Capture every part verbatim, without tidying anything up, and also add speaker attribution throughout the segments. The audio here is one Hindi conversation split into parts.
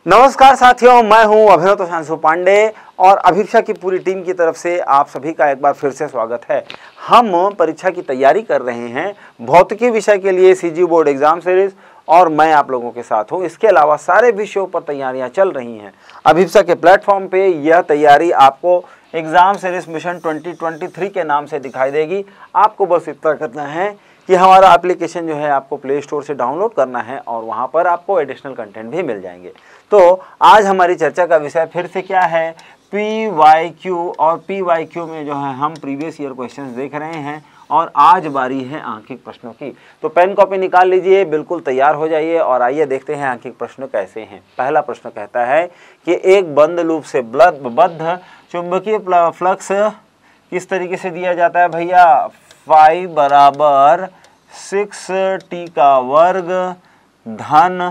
Speaker 1: नमस्कार साथियों, मैं हूं अभिनव तोषांशु पांडे और अभिक्षा की पूरी टीम की तरफ से आप सभी का एक बार फिर से स्वागत है। हम परीक्षा की तैयारी कर रहे हैं भौतिकी विषय के लिए सीजी बोर्ड एग्जाम सीरीज और मैं आप लोगों के साथ हूं। इसके अलावा सारे विषयों पर तैयारियां चल रही हैं। अभिक्षा के प्लेटफॉर्म पे यह तैयारी आपको exam series mission twenty twenty three के नाम से दिखाई देगी। आपको बस इतना करना है कि हमारा एप्लीकेशन जो है आपको प्ले स्टोर से डाउनलोड करना है और वहाँ पर आपको एडिशनल कंटेंट भी मिल जाएंगे। तो आज हमारी चर्चा का विषय फिर से क्या है, पी वाई क्यू। और पी वाई क्यू में जो है हम प्रीवियस ईयर क्वेश्चंस देख रहे हैं और आज बारी है आंखिक प्रश्नों की। तो पेन कॉपी निकाल लीजिए, बिल्कुल तैयार हो जाइए और आइए देखते हैं आंखिक प्रश्न कैसे हैं। पहला प्रश्न कहता है कि एक बंद लूप से बद्ध चुंबकीय फ्लक्स किस तरीके से दिया जाता है भैया। फाइव बराबर सिक्स टी का वर्ग धन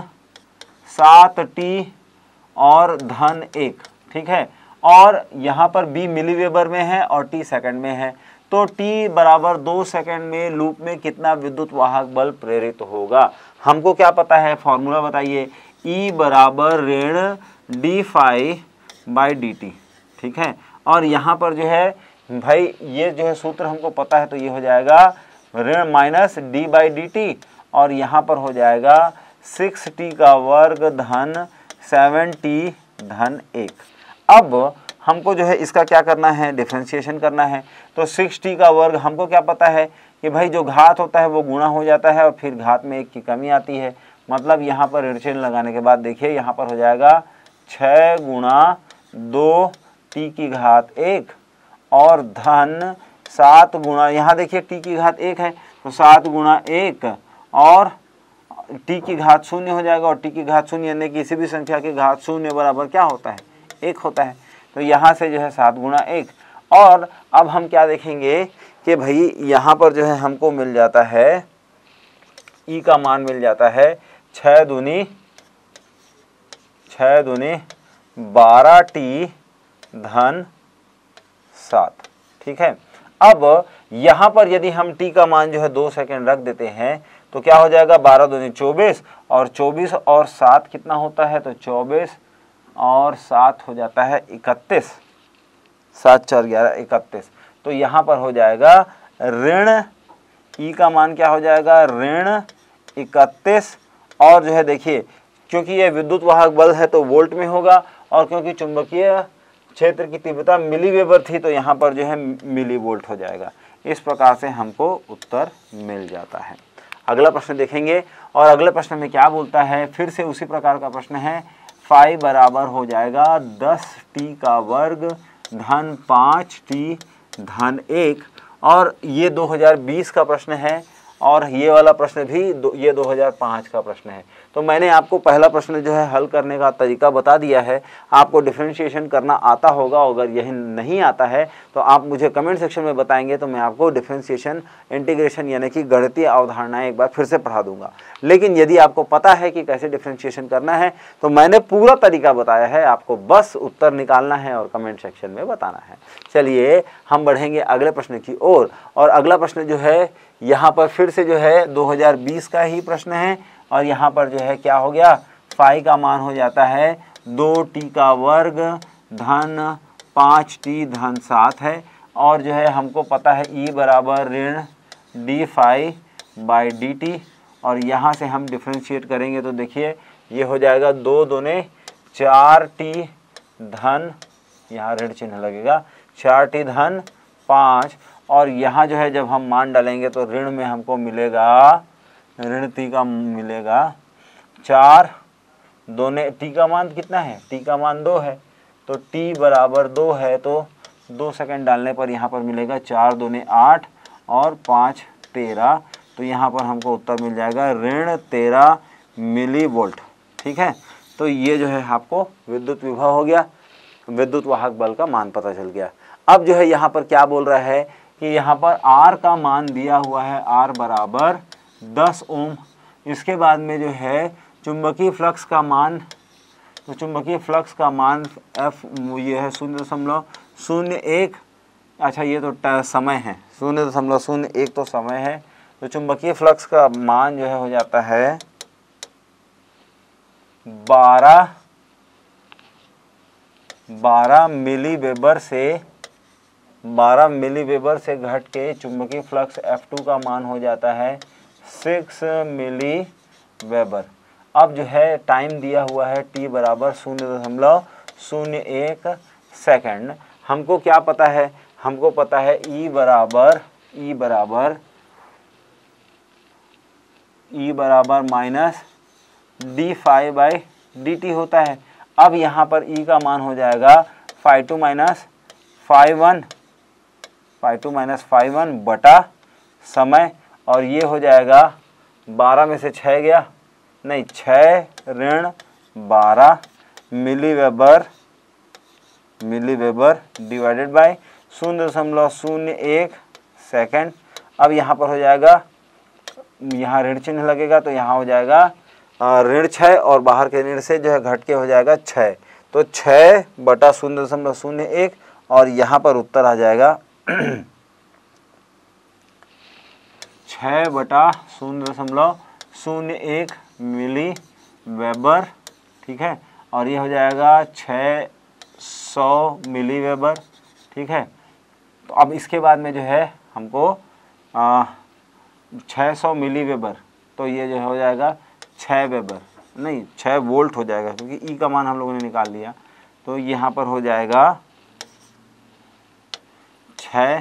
Speaker 1: सात टी और धन एक, ठीक है। और यहाँ पर बी मिलीवेबर में है और टी सेकंड में है। तो टी बराबर दो सेकंड में लूप में कितना विद्युत वाहक बल प्रेरित होगा। हमको क्या पता है, फॉर्मूला बताइए। ई बराबर ऋण D phi by D T, ठीक है। और यहाँ पर जो है भाई ये जो है सूत्र हमको पता है, तो ये हो जाएगा ऋण minus D by D T और यहाँ पर हो जाएगा सिक्स टी का वर्ग धन सेवन टी धन एक। अब हमको जो है इसका क्या करना है, डिफरेंशिएशन करना है। तो सिक्स टी का वर्ग हमको क्या पता है कि भाई जो घात होता है वो गुणा हो जाता है और फिर घात में एक की कमी आती है। मतलब यहाँ पर ऋण चिन्ह लगाने के बाद देखिए यहाँ पर हो जाएगा छः गुणा दो टी की घात एक और धन सात गुणा, यहाँ देखिए टी की घात एक है तो सात गुणा एक और टी की घात शून्य हो जाएगा। और टी की घात शून्य यानी किसी भी संख्या की घात शून्य बराबर क्या होता है, एक होता है। तो यहाँ से जो है सात गुणा एक। और अब हम क्या देखेंगे कि भाई यहाँ पर जो है हमको मिल जाता है ई का मान मिल जाता है छः दूनी छः दूनी बारह टी धन सात, ठीक है। अब यहाँ पर यदि हम टी का मान जो है दो सेकंड रख देते हैं तो क्या हो जाएगा, बारह दूनी चौबीस और चौबीस और सात कितना होता है, तो चौबीस और सात हो जाता है इकतीस, सात चार ग्यारह इकतीस। तो यहाँ पर हो जाएगा ऋण ई का मान क्या हो जाएगा, ऋण इकतीस। और जो है देखिए क्योंकि ये विद्युत वाहक बल है तो वोल्ट में होगा और क्योंकि चुंबकीय क्षेत्र की तीव्रता मिलीवेबर थी तो यहाँ पर जो है मिली वोल्ट हो जाएगा। इस प्रकार से हमको उत्तर मिल जाता है। अगला प्रश्न देखेंगे और अगले प्रश्न में क्या बोलता है, फिर से उसी प्रकार का प्रश्न है। फाइव बराबर हो जाएगा दस टी का वर्ग धन पाँच टी धन एक। और ये दो हज़ार बीस का प्रश्न है और ये वाला प्रश्न भी दो, ये दो हज़ार पाँच का प्रश्न है। तो मैंने आपको पहला प्रश्न जो है हल करने का तरीका बता दिया है। आपको डिफरेंशिएशन करना आता होगा, अगर यही नहीं आता है तो आप मुझे कमेंट सेक्शन में बताएंगे तो मैं आपको डिफरेंशिएशन, इंटीग्रेशन यानी कि गणितीय अवधारणाएं एक बार फिर से पढ़ा दूंगा। लेकिन यदि आपको पता है कि कैसे डिफरेंशिएशन करना है तो मैंने पूरा तरीका बताया है, आपको बस उत्तर निकालना है और कमेंट सेक्शन में बताना है। चलिए हम बढ़ेंगे अगले प्रश्न की ओर। और अगला प्रश्न जो है यहाँ पर फिर से जो है दो हज़ार बीस का ही प्रश्न है और यहाँ पर जो है क्या हो गया, फाई का मान हो जाता है दो टी का वर्ग धन पाँच टी धन सात है। और जो है हमको पता है ई बराबर ऋण D phi by D T. और यहाँ से हम डिफ्रेंशिएट करेंगे तो देखिए ये हो जाएगा दो दूने चार टी धन, यहाँ ऋण चिन्ह लगेगा, चार टी धन पाँच। और यहाँ जो है जब हम मान डालेंगे तो ऋण में हमको मिलेगा, ऋण टी का मिलेगा चार, दोने टी का मान कितना है, टी का मान दो है तो टी बराबर दो है तो दो सेकंड डालने पर यहाँ पर मिलेगा चार दूने आठ और पाँच तेरह। तो यहाँ पर हमको उत्तर मिल जाएगा ऋण तेरह मिली वोल्ट, ठीक है। तो ये जो है आपको विद्युत विभव हो गया, विद्युत वाहक बल का मान पता चल गया। अब जो है यहाँ पर क्या बोल रहा है कि यहाँ पर R का मान दिया हुआ है, R बराबर दस ओम। इसके बाद में जो है चुंबकीय फ्लक्स का मान, तो चुंबकीय फ्लक्स का मान F ये है शून्य दशमलव शून्य एक, अच्छा ये तो समय है, शून्य दशमलव शून्य एक तो समय है। तो चुंबकीय फ्लक्स का मान जो है हो जाता है बारह बारह मिली वेबर से बारह मिली वेबर से घट के चुंबकीय फ्लक्स एफ टू का मान हो जाता है सिक्स मिली वेबर। अब जो है टाइम दिया हुआ है टी बराबर शून्य दशमलव शून्य एक सेकेंड। हमको क्या पता है, हमको पता है ई बराबर ई बराबर ई बराबर minus D five by D T होता है। अब यहाँ पर ई का मान हो जाएगा five two minus five one five two minus five one बटा समय, और ये हो जाएगा बारह में से छः गया, नहीं छः ऋण बारह milliweber milliweber divided by शून्य दशमलव शून्य एक सेकेंड। अब यहाँ पर हो जाएगा, यहाँ ऋण चिन्ह लगेगा तो यहाँ हो जाएगा ऋण छः और बाहर के ऋण से जो है घट के हो जाएगा छः, तो छः बटा शून्य दशमलव शून्य एक, और यहाँ पर उत्तर आ जाएगा छः बटा शून्य दशमलव शून्य एक मिली वेबर, ठीक है, और ये हो जाएगा छः सौ मिली वेबर, ठीक है। तो अब इसके बाद में जो है हमको छः सौ मिली वेबर, तो ये जो हो जाएगा छः वेबर नहीं छः वोल्ट हो जाएगा, क्योंकि ई का मान हम लोगों ने निकाल लिया। तो यहाँ पर हो जाएगा छः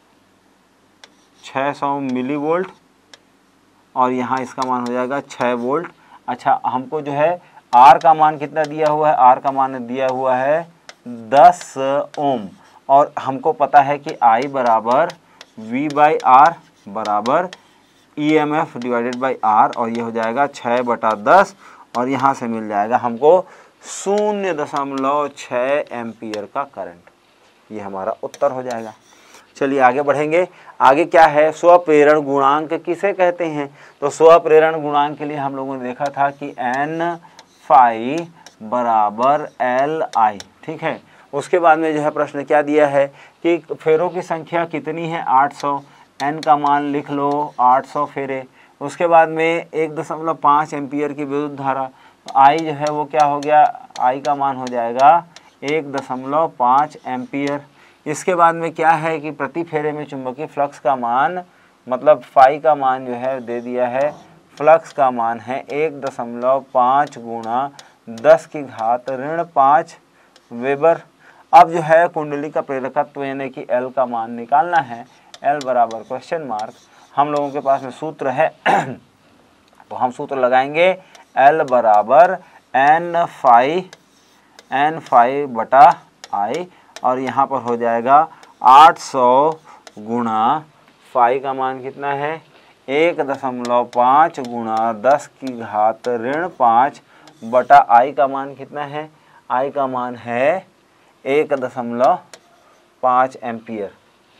Speaker 1: छः सौ मिली वोल्ट, और यहाँ इसका मान हो जाएगा छः वोल्ट। अच्छा, हमको जो है आर का मान कितना दिया हुआ है, आर का मान दिया हुआ है दस ओम, और हमको पता है कि आई बराबर वी बाई आर बराबर E M F divided by R, और ये हो जाएगा छः बटा दस, और यहाँ से मिल जाएगा हमको शून्य दशमलव छः एम्पियर का करंट। ये हमारा उत्तर हो जाएगा। चलिए आगे बढ़ेंगे। आगे क्या है, स्वप्रेरण गुणांक किसे कहते हैं? तो स्वप्रेरण गुणांक के लिए हम लोगों ने देखा था कि एन फाई बराबर एल आई, ठीक है। उसके बाद में जो है प्रश्न क्या दिया है कि फेरों की संख्या कितनी है, आठ सौ, एन का मान लिख लो आठ सौ फेरे। उसके बाद में एक दशमलव पाँच एम्पियर की विद्युत धारा, तो आई जो है वो क्या हो गया, आई का मान हो जाएगा एक दशमलव पाँच एम्पियर। इसके बाद में क्या है कि प्रति फेरे में चुंबकीय फ्लक्स का मान, मतलब फाई का मान जो है दे दिया है, फ्लक्स का मान है एक दशमलव पाँच गुणा दस की घात ऋण पाँच वेबर। अब जो है कुंडली का प्रेरकत्व यानी कि एल का मान निकालना है। एल बराबर क्वेश्चन मार्क, हम लोगों के पास में सूत्र है तो हम सूत्र लगाएंगे एल बराबर एन फाई एन फाई बटा आई, और यहाँ पर हो जाएगा आठ सौ गुणा फाई का मान कितना है, एक दशमलव पाँच गुणा दस की घात ऋण पाँच बटा आई का मान कितना है, आई का मान है एक दशमलव पाँच एम्पियर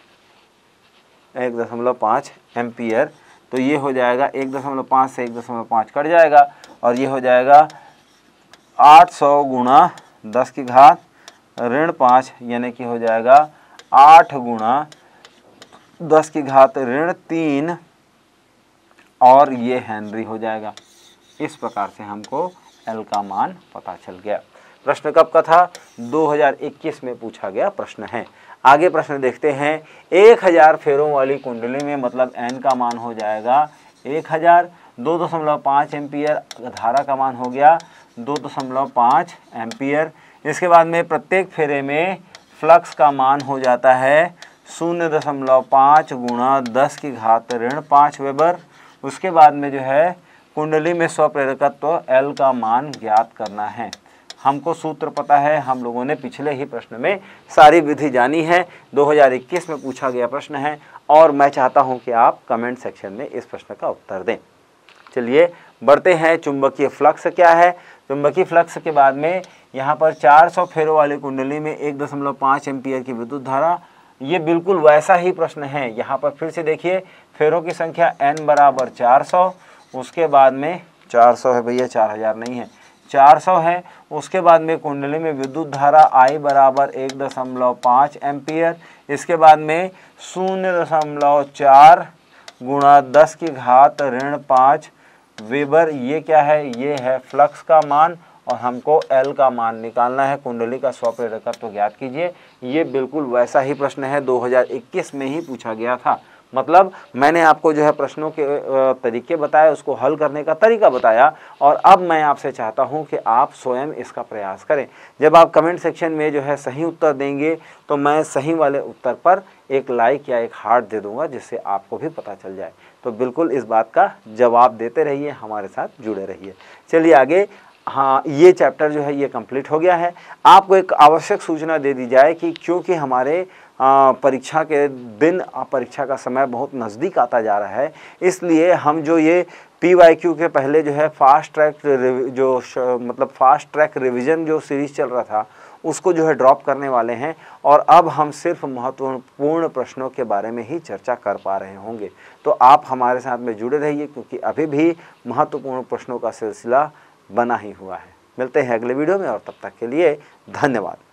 Speaker 1: एक दशमलव पाँच एम्पियर। तो ये हो जाएगा एक दशमलव पाँच से एक दशमलव पाँच कट जाएगा, और ये हो जाएगा आठ सौ गुणा दस की घात ऋण पाँच, यानी कि हो जाएगा आठ गुणा दस की घात ऋण तीन, और ये हेनरी हो जाएगा। इस प्रकार से हमको एल का मान पता चल गया। प्रश्न कब का था, दो हज़ार इक्कीस में पूछा गया प्रश्न है। आगे प्रश्न देखते हैं। एक हज़ार फेरों वाली कुंडली में मतलब एन का मान हो जाएगा एक हज़ार, दो दशमलव पाँच एम्पियर धारा का मान हो गया दो दशमलव पाँच एम्पियर। इसके बाद में प्रत्येक फेरे में फ्लक्स का मान हो जाता है शून्य दशमलव पाँच गुणा दस की घात ऋण पाँच वेबर। उसके बाद में जो है कुंडली में स्वप्रेरकत्व एल का मान ज्ञात करना है। हमको सूत्र पता है, हम लोगों ने पिछले ही प्रश्न में सारी विधि जानी है। दो हज़ार इक्कीस में पूछा गया प्रश्न है, और मैं चाहता हूं कि आप कमेंट सेक्शन में इस प्रश्न का उत्तर दें। चलिए बढ़ते हैं। चुंबकीय फ्लक्स क्या है? चुंबकीय फ्लक्स के बाद में यहाँ पर चार सौ फेरों वाली कुंडली में एक दशमलव पाँच एम्पियर की विद्युत धारा, ये बिल्कुल वैसा ही प्रश्न है। यहाँ पर फिर से देखिए, फेरों की संख्या n बराबर चार सौ, उसके बाद में चार सौ है भैया, चार हज़ार नहीं है, चार सौ है। उसके बाद में कुंडली में विद्युत धारा I बराबर एक दशमलव पाँच एम्पियर। इसके बाद में शून्य दशमलव चार गुणा दस की घात ऋण पाँच वेबर। ये क्या है? ये है फ्लक्स का मान, और हमको एल का मान निकालना है, कुंडली का स्वप्रेरकत्व तो ज्ञात कीजिए। ये बिल्कुल वैसा ही प्रश्न है दो हज़ार इक्कीस में ही पूछा गया था। मतलब मैंने आपको जो है प्रश्नों के तरीके बताए, उसको हल करने का तरीका बताया, और अब मैं आपसे चाहता हूं कि आप स्वयं इसका प्रयास करें। जब आप कमेंट सेक्शन में जो है सही उत्तर देंगे तो मैं सही वाले उत्तर पर एक लाइक या एक हार्ट दे दूंगा, जिससे आपको भी पता चल जाए। तो बिल्कुल इस बात का जवाब देते रहिए, हमारे साथ जुड़े रहिए। चलिए आगे। हाँ, ये चैप्टर जो है ये कंप्लीट हो गया है। आपको एक आवश्यक सूचना दे दी जाए कि क्योंकि हमारे परीक्षा के दिन, परीक्षा का समय बहुत नज़दीक आता जा रहा है, इसलिए हम जो ये पी वाई क्यू के पहले जो है फास्ट ट्रैक जो मतलब फास्ट ट्रैक रिवीजन जो सीरीज चल रहा था उसको जो है ड्रॉप करने वाले हैं, और अब हम सिर्फ महत्वपूर्ण प्रश्नों के बारे में ही चर्चा कर पा रहे होंगे। तो आप हमारे साथ में जुड़े रहिए, क्योंकि अभी भी महत्वपूर्ण प्रश्नों का सिलसिला बना ही हुआ है। मिलते हैं अगले वीडियो में, और तब तक के लिए धन्यवाद।